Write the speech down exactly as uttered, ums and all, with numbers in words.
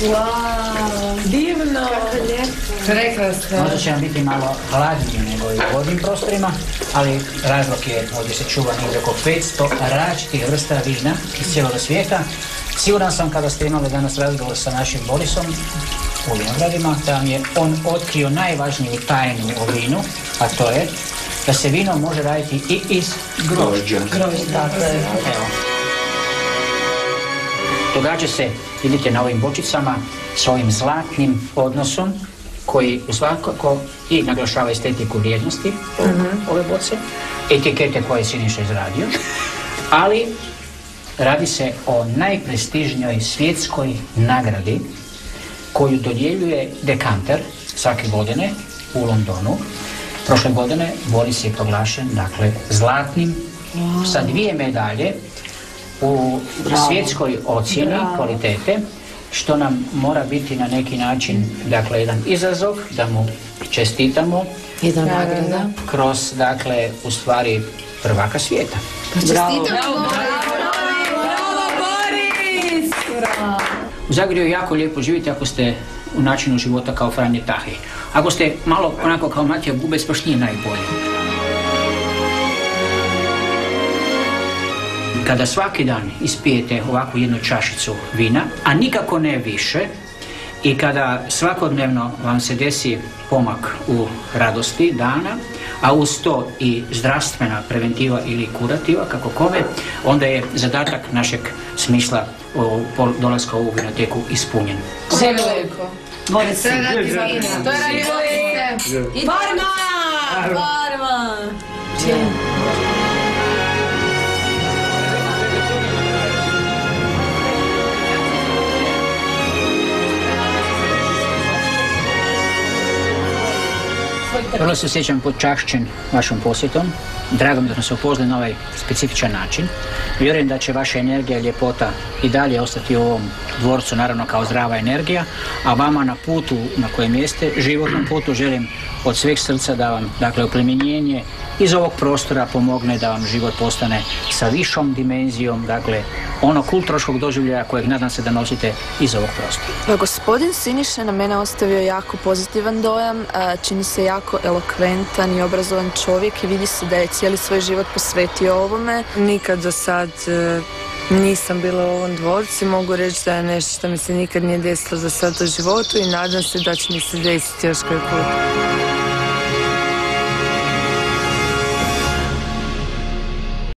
Wow, divno! Kako lijepo! Prekrasno! Možda će vam biti malo hladnije nego i u ovim prostorima, ali razlog je, ovdje se čuva negdje oko petsto različitih vrsta vina iz cijelog svijeta. Siguran sam kada ste imali danas razgovor sa našim Borisom u vinogradima, da vam je on otkrio najvažniju tajnu o vinu, a to je da se vino može raditi i iz grožđa. Grožđa, evo. Događa se, vidite na ovim bočicama, s ovim zlatnim odnosom koji svakako i naglašava estetiku vrijednosti mm-hmm. ove boce, etikete koje je Siniša izradio, ali radi se o najprestižnijoj svjetskoj nagradi koju dodjeljuje Dekanter svake godine u Londonu. Prošle godine Boris je proglašen, dakle, zlatnim wow. sa dvije medalje u Bravo. svjetskoj ocjeni Bravo. kvalitete, što nam mora biti na neki način, dakle, jedan izazov da mu čestitamo jedan nagrada kroz, dakle, u stvari prvaka svijeta. Bravo, bravo, bravo, Boris! Bravo. U Zagorju jako lijepo živite ako ste u načinu života kao Franje Tahi. Ako ste malo onako kao Matija Gubec, baš nije najbolje. Kada svaki dan ispijete ovakvu jednu čašicu vina, a nikako ne više, i kada svakodnevno vam se desi pomak u radosti dana, a uz to i zdravstvena preventiva ili kurativa, kako kome, onda je zadatak našeg smisla o dolaska u vinoteku ispunjen. Željko, Boris, to je radi vina, to je radi Boris. Parma! Parma! Vrlo se osjećam počašćen vašom posjetom. Drago mi da smo se upoznali na ovaj specifičan način. Vjerujem da će vaša energija i ljepota i dalje ostati u ovom dvorcu, naravno kao zdrava energija, a vama na putu na kojem jeste, životnom putu, želim od sveg srca da vam, dakle, oplemenjenje iz ovog prostora pomogne da vam život postane sa višom dimenzijom, dakle, onog kulturološkog doživljaja kojeg nadam se da nosite iz ovog prostora. Da, gospodin Siniša na mene ostavio jako pozitivan dojam, čini se jako elokventan i obrazovan čovjek i vidi se da je cijeli svoj život posvetio ovome. Nikad do sad nisam bila u ovom dvorcu i mogu reći da je nešto što mi se nikad nije desilo za sad u životu i nadam se da će mi se desiti još koji put.